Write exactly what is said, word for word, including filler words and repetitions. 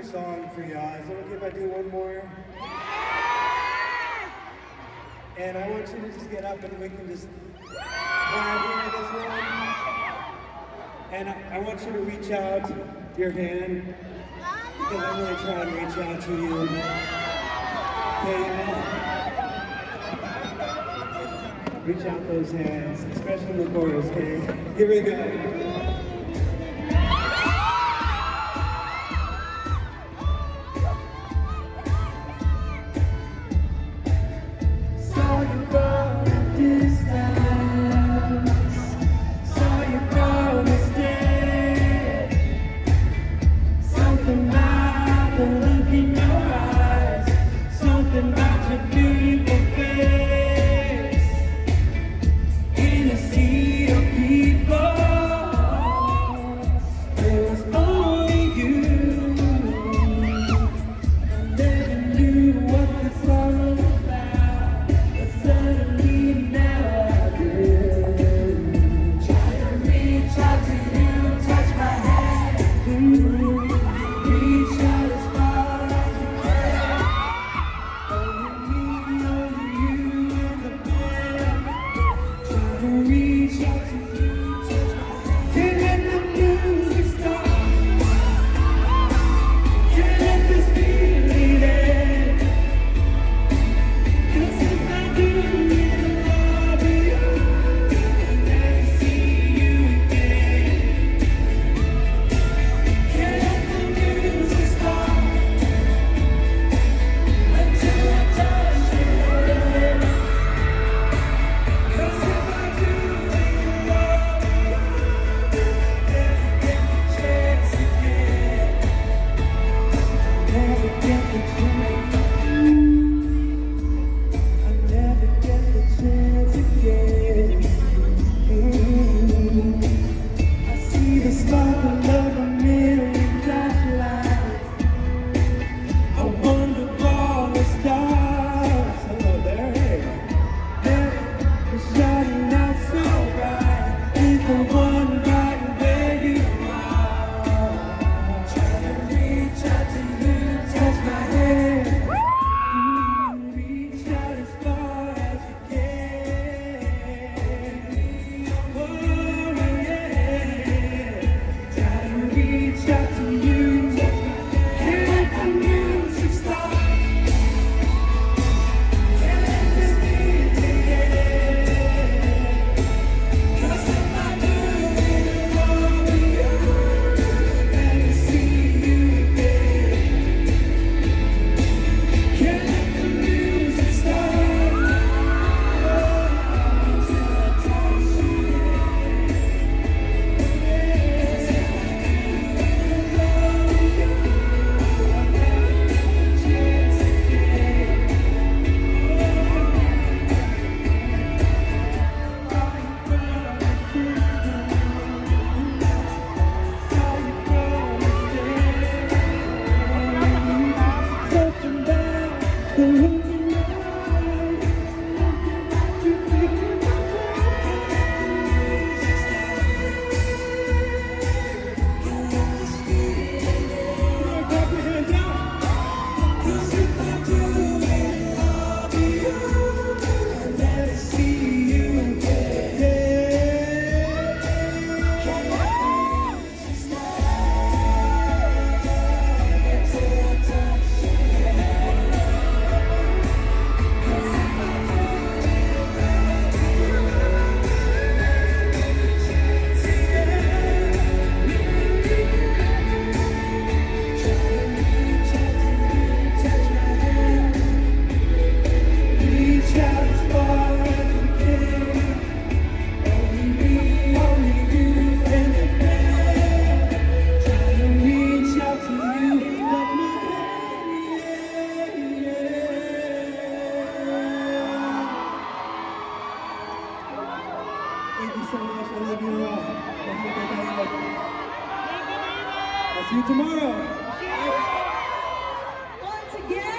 more song for y'all. Is it okay if I do one more? And I want you to just get up and we can just vibe here this one. And I, I want you to reach out your hand because I'm going to try and reach out to you. Okay, reach out those hands, especially in the chorus, okay? Here we go. I'll see you tomorrow. Once again.